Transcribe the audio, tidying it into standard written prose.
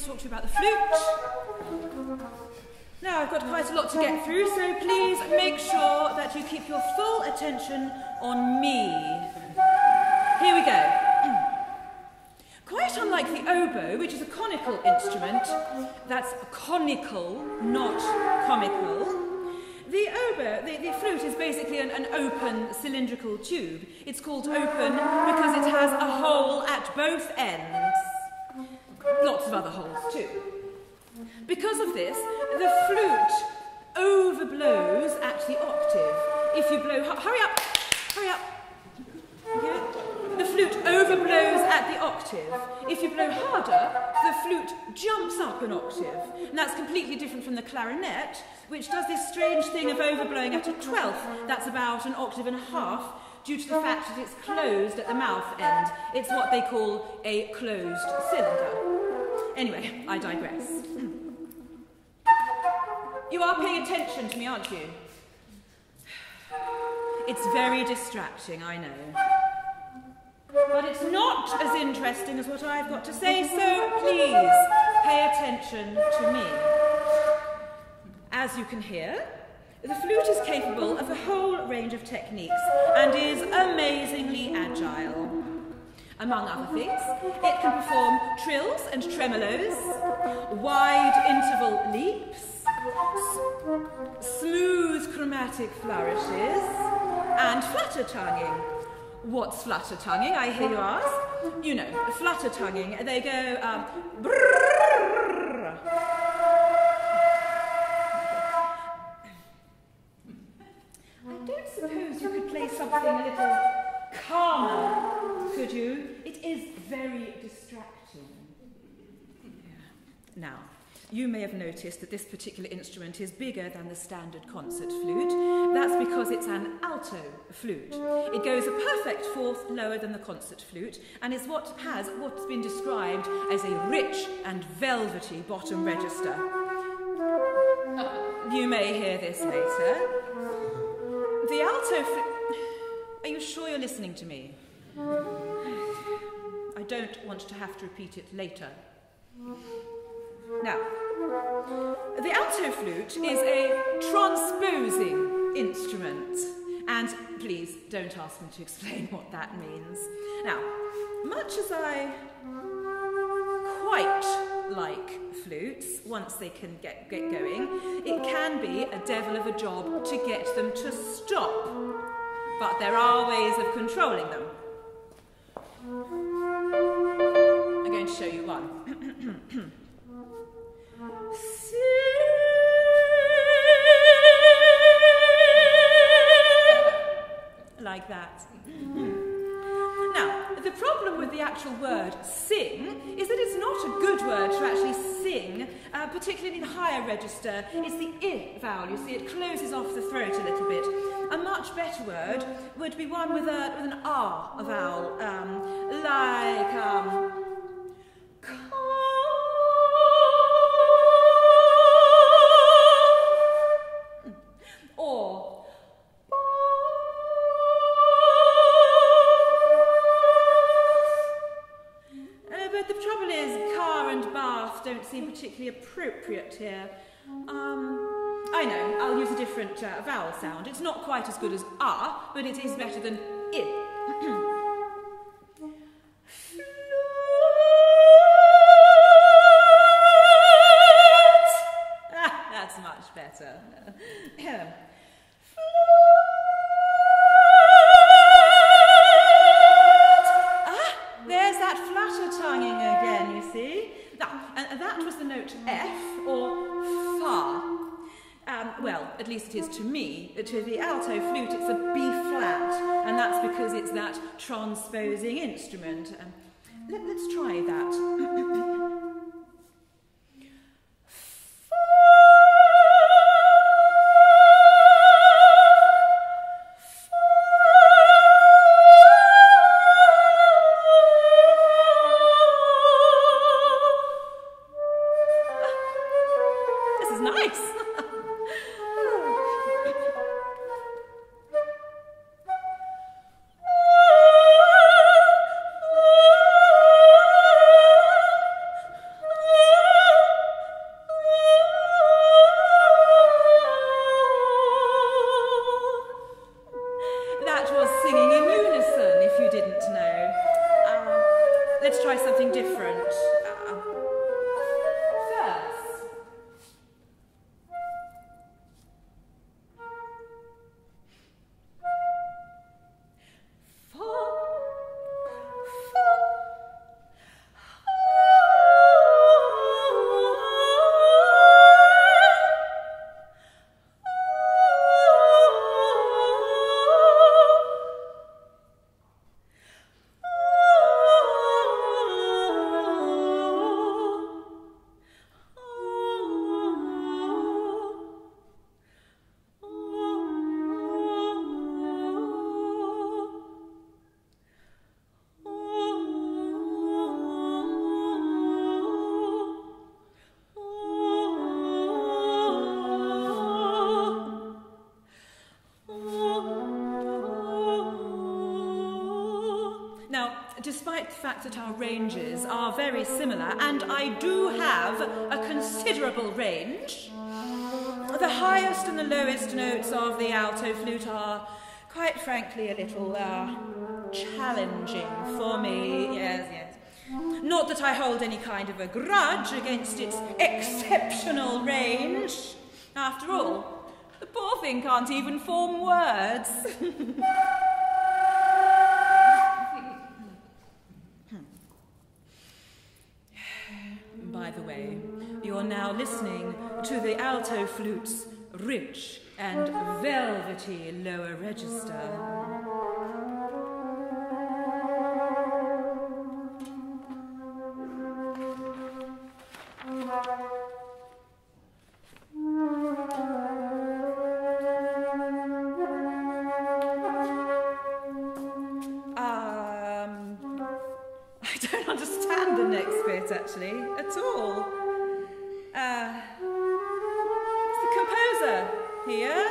talk to you about the flute. Now, I've got quite a lot to get through, so please make sure that you keep your full attention on me. Here we go. Quite unlike the oboe, which is a conical instrument, that's conical, not comical. The oboe, the flute, is basically an open cylindrical tube. It's called open because it has a hole at both ends. Lots of other holes too. Because of this, the flute overblows at the octave. If you blow, hurry up, hurry up. Okay? The flute overblows at the octave. If you blow harder, the flute jumps up an octave. And that's completely different from the clarinet, which does this strange thing of overblowing at a 12th. That's about an octave and a half, due to the fact that it's closed at the mouth end. It's what they call a closed cylinder. Anyway, I digress. You are paying attention to me, aren't you? It's very distracting, I know. But it's not as interesting as what I've got to say, so please pay attention to me. As you can hear, the flute is capable of a whole range of techniques and is amazingly agile. Among other things, it can perform trills and tremolos, wide interval leaps, smooth chromatic flourishes, and flutter tonguing. What's flutter tonguing, I hear you ask? You know, flutter tonguing, they go brrrr. I don't suppose you could play something a little calmer, could you? It is very distracting. Yeah. Now, you may have noticed that this particular instrument is bigger than the standard concert flute. That's because it's an alto flute. It goes a perfect fourth lower than the concert flute and is what's been described as a rich and velvety bottom register. You may hear this later. The alto flute... Are you sure you're listening to me? I don't want to have to repeat it later. Now, the alto flute is a transposing instrument, and please don't ask me to explain what that means. Now, much as I quite like flutes, once they can get going, it can be a devil of a job to get them to stop, but there are ways of controlling them. I'm going to show you one. Like that. Now, the problem with the actual word sing is that it's not a good word to actually sing, particularly in the higher register. It's the I vowel, you see, it closes off the throat a little bit. A much better word would be one with an R vowel, like or but the trouble is car and bath don't seem particularly appropriate here. I know, I'll use a different vowel sound. It's not quite as good as ah, but it is better than I. That's much better. There's that flutter tonguing again, you see. And that was the note F, or fa. Well, at least it is to me. To the alto flute, it's a B flat, and that's because it's that transposing instrument. Let's try that. fact that our ranges are very similar, and I do have a considerable range. The highest and the lowest notes of the alto flute are, quite frankly, a little challenging for me. Yes, yes. Not that I hold any kind of a grudge against its exceptional range. After all, the poor thing can't even form words. By the way, you're now listening to the alto flute's rich and velvety lower register. I don't understand the next bit, actually, at all. Is the composer here?